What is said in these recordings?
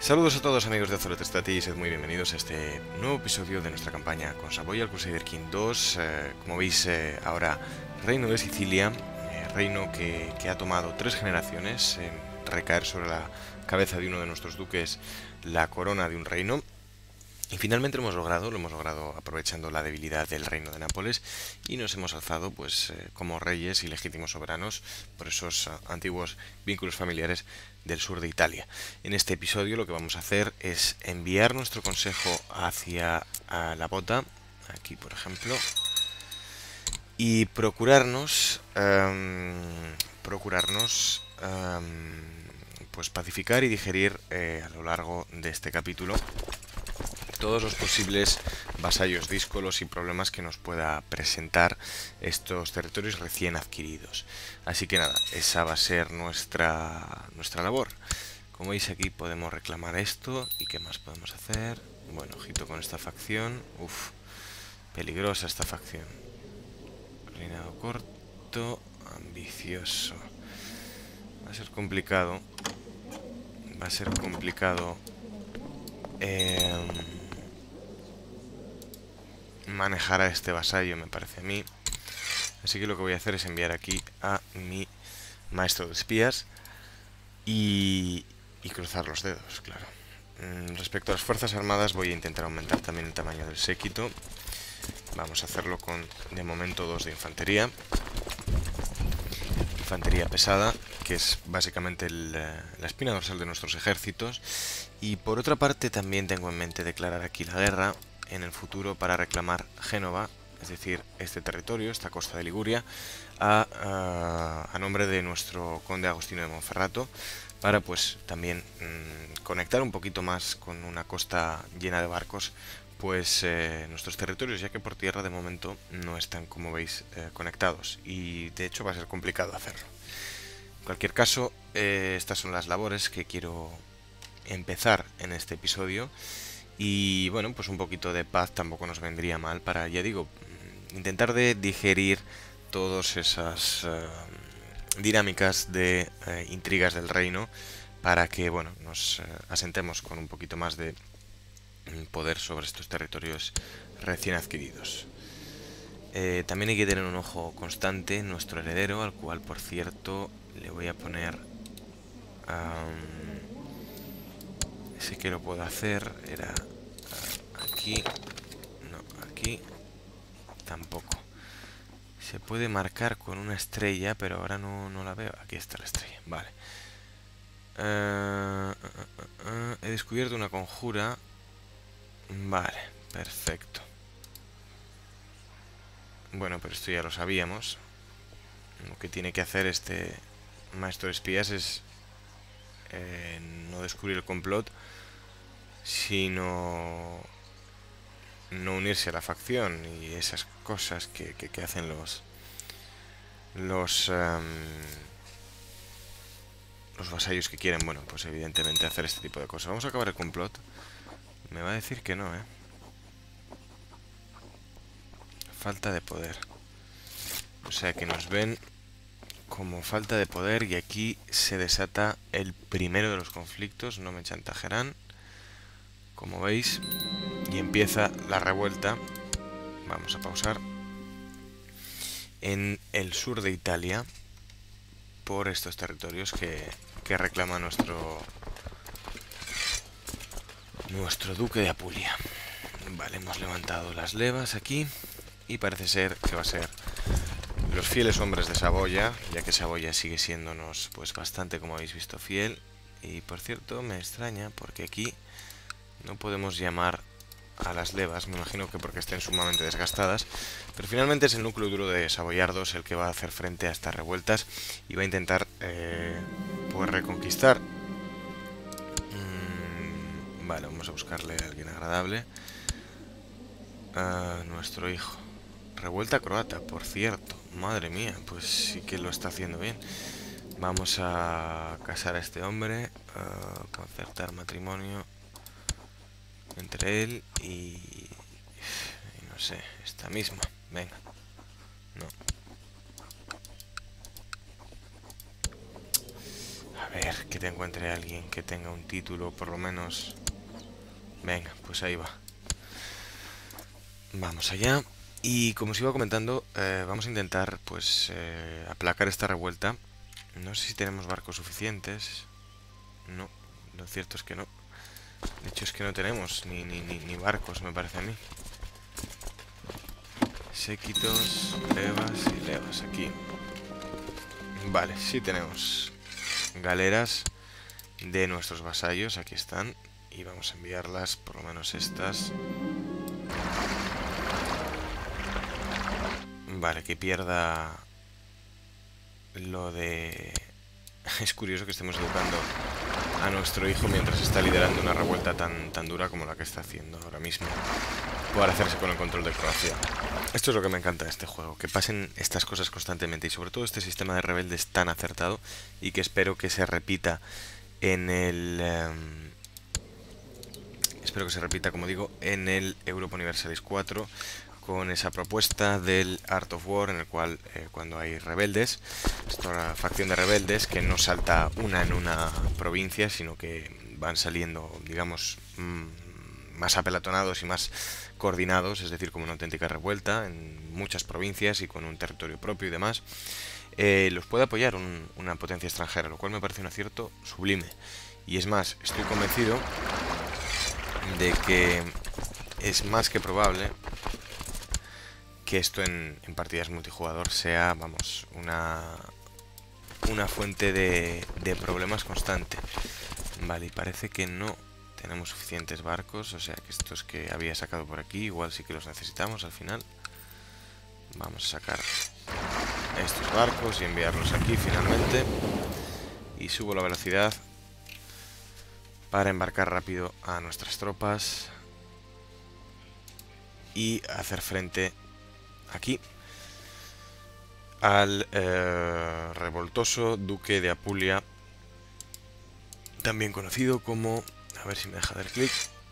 Saludos a todos amigos de Azul Stati y sed muy bienvenidos a este nuevo episodio de nuestra campaña con Savoia al Crusader King 2. Como veis ahora, Reino de Sicilia, reino que ha tomado 3 generaciones en recaer sobre la cabeza de uno de nuestros duques la corona de un reino. Y finalmente lo hemos logrado aprovechando la debilidad del reino de Nápoles y nos hemos alzado pues como reyes y legítimos soberanos por esos antiguos vínculos familiares del sur de Italia. En este episodio lo que vamos a hacer es enviar nuestro consejo hacia la bota, aquí por ejemplo, y pues pacificar y digerir a lo largo de este capítulo todos los posibles vasallos díscolos y problemas que nos pueda presentar estos territorios recién adquiridos. Así que nada, esa va a ser nuestra labor. Como veis aquí podemos reclamar esto. ¿Y qué más podemos hacer? Bueno, ojito con esta facción. Uf, peligrosa esta facción. Reinado corto, ambicioso. Va a ser complicado. Va a ser complicado manejar a este vasallo, me parece a mí. Así que lo que voy a hacer es enviar aquí a mi maestro de espías y cruzar los dedos, claro. Respecto a las fuerzas armadas voy a intentar aumentar también el tamaño del séquito. Vamos a hacerlo con, de momento, 2 de infantería. Infantería pesada, que es básicamente la espina dorsal de nuestros ejércitos. Y por otra parte también tengo en mente declarar aquí la guerra en el futuro para reclamar Génova, es decir, este territorio, esta costa de Liguria, a nombre de nuestro conde Agostino de Monferrato, para pues también conectar un poquito más con una costa llena de barcos pues nuestros territorios, ya que por tierra de momento no están, como veis, conectados, y de hecho va a ser complicado hacerlo. En cualquier caso, estas son las labores que quiero empezar en este episodio, y bueno, pues un poquito de paz tampoco nos vendría mal para, ya digo, intentar de digerir todas esas dinámicas de intrigas del reino, para que bueno, nos asentemos con un poquito más de poder sobre estos territorios recién adquiridos. También hay que tener un ojo constante en nuestro heredero, al cual por cierto le voy a poner ese que lo puedo hacer era aquí, no, aquí tampoco. Se puede marcar con una estrella, pero ahora no la veo. Aquí está la estrella, vale. He descubierto una conjura. Vale, perfecto. Bueno, pero esto ya lo sabíamos. Lo que tiene que hacer este maestro de espías es no descubrir el complot, sino no unirse a la facción y esas cosas que hacen los vasallos que quieren, bueno, pues evidentemente hacer este tipo de cosas. Vamos a acabar el complot. Me va a decir que no, falta de poder. O sea que nos ven como falta de poder, y aquí se desata el primero de los conflictos. No me chantajearán, como veis, y empieza la revuelta. Vamos a pausar. En el sur de Italia, por estos territorios que reclama nuestro duque de Apulia. Vale, hemos levantado las levas aquí y parece ser que va a ser los fieles hombres de Saboya, ya que Saboya sigue siéndonos pues bastante, como habéis visto, fiel. Y por cierto, me extraña porque aquí no podemos llamar a las levas, me imagino que porque estén sumamente desgastadas, pero finalmente es el núcleo duro de Saboyardos el que va a hacer frente a estas revueltas y va a intentar pues reconquistar. Vale, vamos a buscarle a alguien agradable. Nuestro hijo. Revuelta croata, por cierto. Madre mía, pues sí que lo está haciendo bien. Vamos a casar a este hombre, concertar matrimonio entre él y no sé, esta misma. Venga. No. A ver, que te encuentre alguien que tenga un título, por lo menos. Venga, pues ahí va. Vamos allá. Y como os iba comentando, vamos a intentar, pues, aplacar esta revuelta. No sé si tenemos barcos suficientes. No, lo cierto es que no. De hecho es que no tenemos ni barcos, me parece a mí. Séquitos, levas y levas aquí. Vale, sí tenemos galeras de nuestros vasallos, aquí están. Y vamos a enviarlas, por lo menos estas. Vale, que pierda lo de... Es curioso que estemos educando a nuestro hijo mientras está liderando una revuelta tan dura como la que está haciendo ahora mismo por hacerse con el control de Croacia. Esto es lo que me encanta de este juego, que pasen estas cosas constantemente y sobre todo este sistema de rebeldes tan acertado y que espero que se repita en el... espero que se repita, como digo, en el Europa Universalis 4 con esa propuesta del Art of War en el cual cuando hay rebeldes, esta facción de rebeldes que no salta una en una provincia, sino que van saliendo, digamos, más apelatonados y más coordinados, es decir, como una auténtica revuelta en muchas provincias y con un territorio propio y demás, los puede apoyar una potencia extranjera, lo cual me parece un acierto sublime. Y es más, estoy convencido de que es más que probable que esto en partidas multijugador sea, vamos, una fuente de problemas constante. Vale, y parece que no tenemos suficientes barcos, o sea que estos que había sacado por aquí igual sí que los necesitamos al final. Vamos a sacar estos barcos y enviarlos aquí finalmente. Y subo la velocidad para embarcar rápido a nuestras tropas y hacer frente aquí al revoltoso duque de Apulia, también conocido como, a ver si me deja dar clic,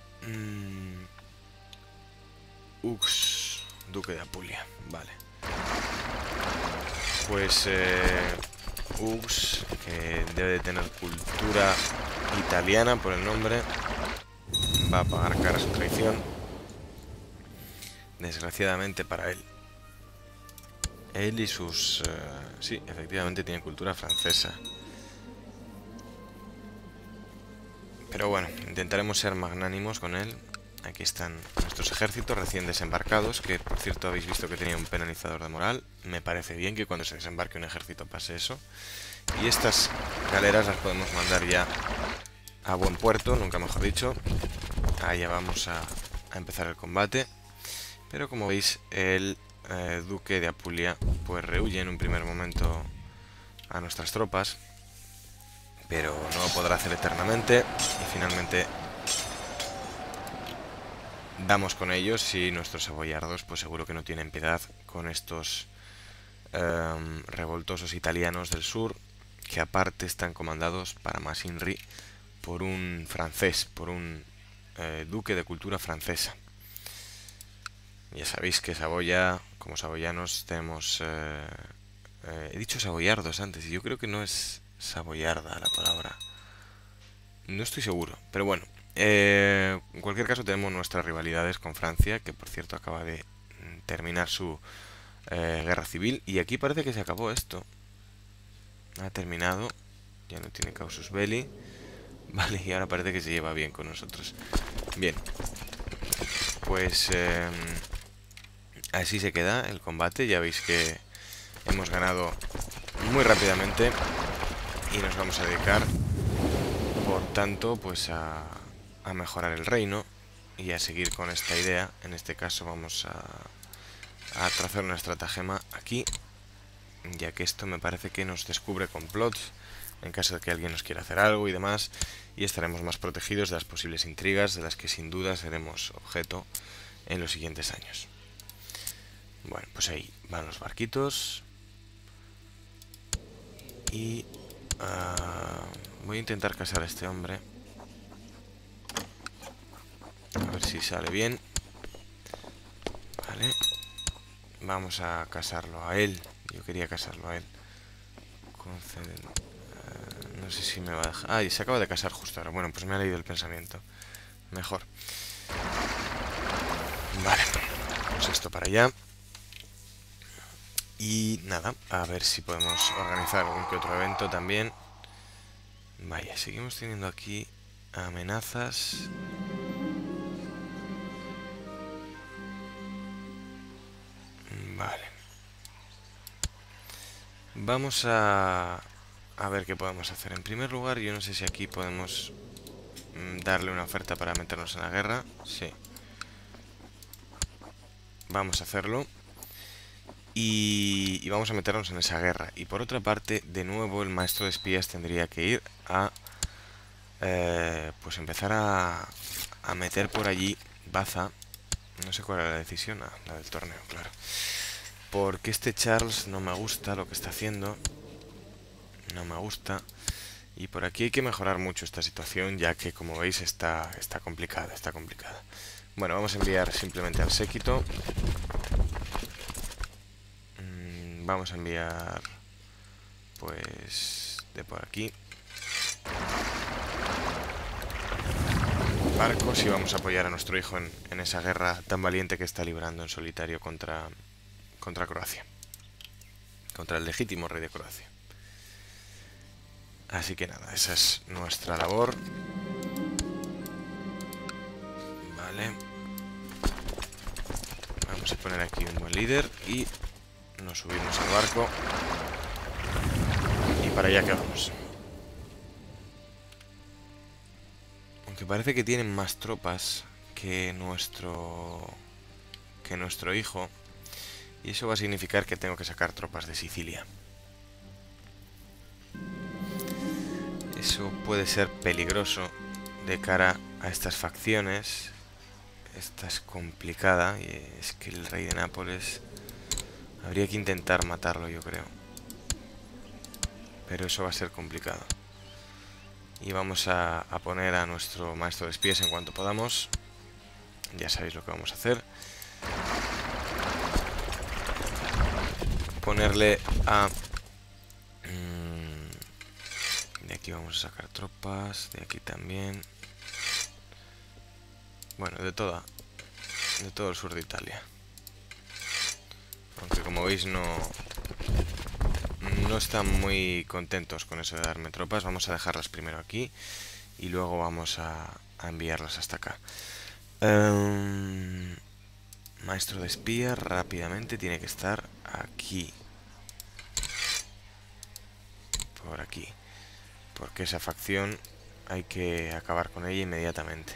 Ux, duque de Apulia, vale. Pues Ux, que debe de tener cultura italiana por el nombre, va a pagar cara a su traición, desgraciadamente para él. Él y sus... sí, efectivamente tiene cultura francesa. Pero bueno, intentaremos ser magnánimos con él. Aquí están nuestros ejércitos recién desembarcados, que por cierto habéis visto que tenía un penalizador de moral. Me parece bien que cuando se desembarque un ejército pase eso. Y estas galeras las podemos mandar ya a buen puerto, nunca mejor dicho. Allá vamos a empezar el combate. Pero como veis, el duque de Apulia pues rehuye en un primer momento a nuestras tropas, pero no lo podrá hacer eternamente y finalmente damos con ellos y nuestros aboyardos pues seguro que no tienen piedad con estos revoltosos italianos del sur, que aparte están comandados para más INRI por un francés, por un duque de cultura francesa. Ya sabéis que Saboya, como saboyanos, tenemos... he dicho saboyardos antes y yo creo que no es saboyarda la palabra. No estoy seguro, pero bueno. En cualquier caso tenemos nuestras rivalidades con Francia, que por cierto acaba de terminar su guerra civil. Y aquí parece que se acabó esto. Ha terminado. Ya no tiene causus belli. Vale, y ahora parece que se lleva bien con nosotros. Bien. Pues... así se queda el combate. Ya veis que hemos ganado muy rápidamente. Y nos vamos a dedicar, por tanto, pues a mejorar el reino y a seguir con esta idea. En este caso vamos a trazar una estratagema aquí, ya que esto me parece que nos descubre complots en caso de que alguien nos quiera hacer algo y demás, y estaremos más protegidos de las posibles intrigas de las que sin duda seremos objeto en los siguientes años. Bueno, pues ahí van los barquitos y voy a intentar casar a este hombre. A ver si sale bien. Vale. Vamos a casarlo a él. Yo quería casarlo a él. Conceden... No sé si me va a dejar... Ah, y se acaba de casar justo ahora. Bueno, pues me ha leído el pensamiento. Mejor. Vale. Pues esto para allá. Y nada, a ver si podemos organizar algún que otro evento también. Vaya, seguimos teniendo aquí amenazas. Vale. Vamos a ver qué podemos hacer. En primer lugar, yo no sé si aquí podemos darle una oferta para meternos en la guerra. Sí. Vamos a hacerlo. Y vamos a meternos en esa guerra. Y por otra parte, de nuevo, el maestro de espías tendría que ir a... pues empezar a meter por allí baza. No sé cuál era la decisión. Ah, la del torneo, claro. Porque este Charles no me gusta lo que está haciendo. No me gusta. Y por aquí hay que mejorar mucho esta situación, ya que, como veis, está complicada, está complicada. Bueno, vamos a enviar simplemente al séquito. Vamos a enviar, pues, de por aquí barcos y vamos a apoyar a nuestro hijo en esa guerra tan valiente que está librando en solitario contra Croacia. Contra el legítimo rey de Croacia. Así que nada, esa es nuestra labor. Vale. Vamos a poner aquí un buen líder y nos subimos al barco. Y para allá que vamos. Aunque parece que tienen más tropas que nuestro hijo. Y eso va a significar que tengo que sacar tropas de Sicilia. Eso puede ser peligroso de cara a estas facciones. Esta es complicada. Y es que el rey de Nápoles... habría que intentar matarlo, yo creo. Pero eso va a ser complicado. Y vamos a poner a nuestro maestro de espías en cuanto podamos. Ya sabéis lo que vamos a hacer. Ponerle a... de aquí vamos a sacar tropas. De aquí también. Bueno, de todo el sur de Italia. Aunque como veis no están muy contentos con eso de darme tropas. Vamos a dejarlas primero aquí y luego vamos a enviarlas hasta acá. Maestro de espías rápidamente tiene que estar aquí. Por aquí. Porque esa facción hay que acabar con ella inmediatamente.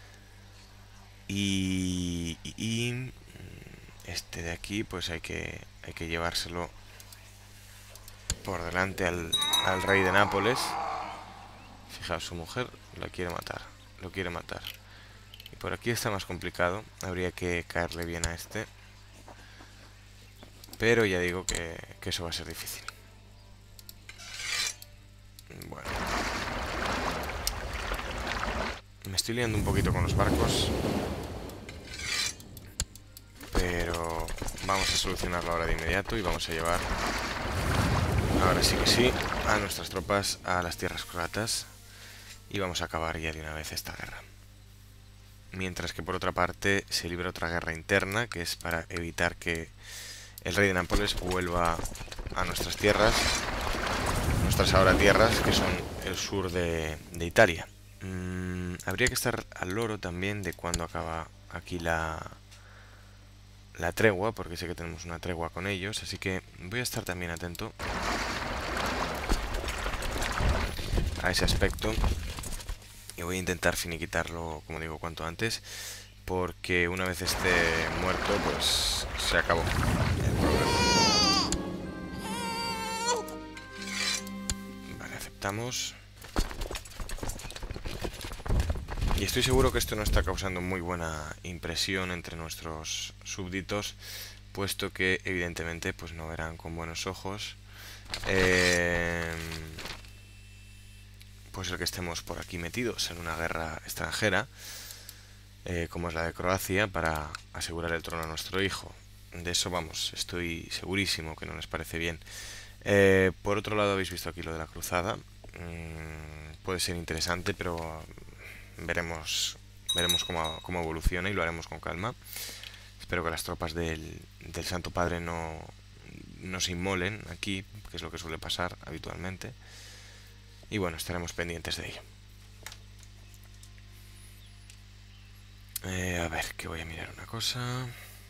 Y este de aquí pues hay que llevárselo por delante al rey de Nápoles. Fijaos, su mujer lo quiere matar. Y por aquí está más complicado. Habría que caerle bien a este. Pero ya digo que eso va a ser difícil. Bueno. Me estoy liando un poquito con los barcos. Pero vamos a solucionarlo ahora de inmediato y vamos a llevar... ahora sí que sí, a nuestras tropas a las tierras croatas. Y vamos a acabar ya de una vez esta guerra. Mientras que por otra parte se libra otra guerra interna, que es para evitar que el rey de Nápoles vuelva a nuestras tierras. Nuestras ahora tierras, que son el sur de Italia. Habría que estar al loro también de cuando acaba aquí la tregua, porque sé que tenemos una tregua con ellos, así que voy a estar también atento a ese aspecto y voy a intentar finiquitarlo, como digo, cuanto antes, porque una vez esté muerto, pues se acabó el problema. Vale, aceptamos. Y estoy seguro que esto no está causando muy buena impresión entre nuestros súbditos, puesto que evidentemente pues no verán con buenos ojos pues el que estemos por aquí metidos en una guerra extranjera, como es la de Croacia, para asegurar el trono a nuestro hijo. De eso, vamos, estoy segurísimo que no les parece bien. Por otro lado, habéis visto aquí lo de la cruzada. puede ser interesante, pero veremos cómo evoluciona y lo haremos con calma. Espero que las tropas del Santo Padre no se inmolen aquí, que es lo que suele pasar habitualmente. Y bueno, estaremos pendientes de ello. A ver, que voy a mirar una cosa.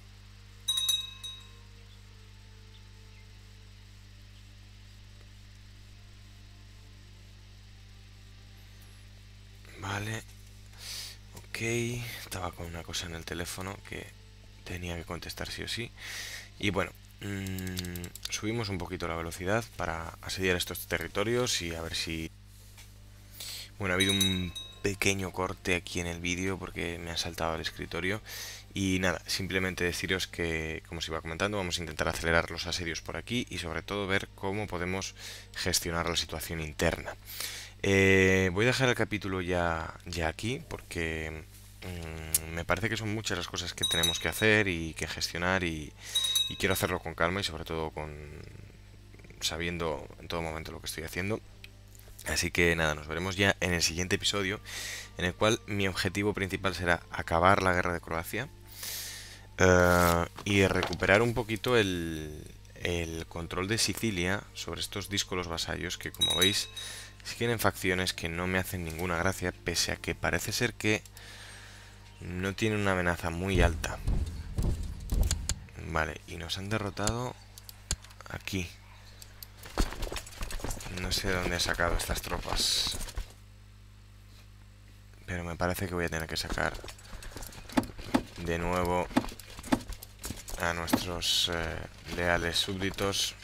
Vale. Ok, estaba con una cosa en el teléfono que tenía que contestar sí o sí. Y bueno, subimos un poquito la velocidad para asediar estos territorios y a ver si... Bueno, ha habido un pequeño corte aquí en el vídeo porque me ha saltado el escritorio. Y nada, simplemente deciros que, como os iba comentando, vamos a intentar acelerar los asedios por aquí y sobre todo ver cómo podemos gestionar la situación interna. Voy a dejar el capítulo ya aquí porque me parece que son muchas las cosas que tenemos que hacer y que gestionar y quiero hacerlo con calma y sobre todo sabiendo en todo momento lo que estoy haciendo. Así que nada, nos veremos ya en el siguiente episodio, en el cual mi objetivo principal será acabar la guerra de Croacia y recuperar un poquito el control de Sicilia sobre estos díscolos vasallos que, como veis, sí tienen facciones que no me hacen ninguna gracia, pese a que parece ser que no tienen una amenaza muy alta. Vale, y nos han derrotado aquí. No sé de dónde he sacado estas tropas, pero me parece que voy a tener que sacar de nuevo a nuestros leales súbditos.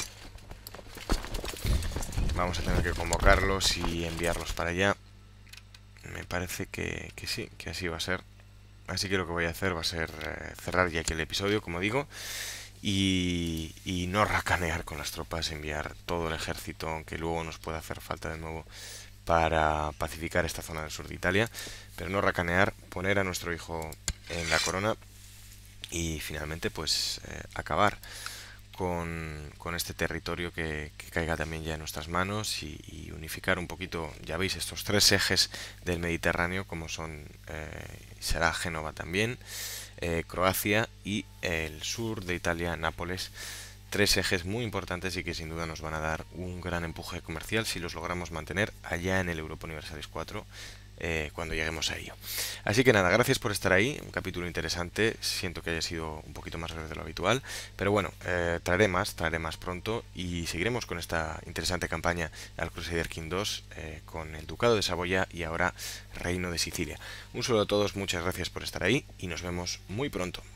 Vamos a tener que convocarlos y enviarlos para allá. Me parece que sí, que así va a ser. Así que lo que voy a hacer va a ser cerrar ya aquí el episodio, como digo, y no racanear con las tropas, enviar todo el ejército, aunque luego nos pueda hacer falta de nuevo para pacificar esta zona del sur de Italia, pero no racanear, poner a nuestro hijo en la corona y finalmente pues acabar con este territorio que caiga también ya en nuestras manos y unificar un poquito, ya veis, estos tres ejes del Mediterráneo como son, será Génova también, Croacia y el sur de Italia, Nápoles. Tres ejes muy importantes y que sin duda nos van a dar un gran empuje comercial si los logramos mantener allá en el Europa Universalis 4 cuando lleguemos a ello. Así que nada, gracias por estar ahí, un capítulo interesante, siento que haya sido un poquito más breve de lo habitual, pero bueno, traeré más pronto y seguiremos con esta interesante campaña al Crusader King 2 con el Ducado de Saboya y ahora Reino de Sicilia. Un saludo a todos, muchas gracias por estar ahí y nos vemos muy pronto.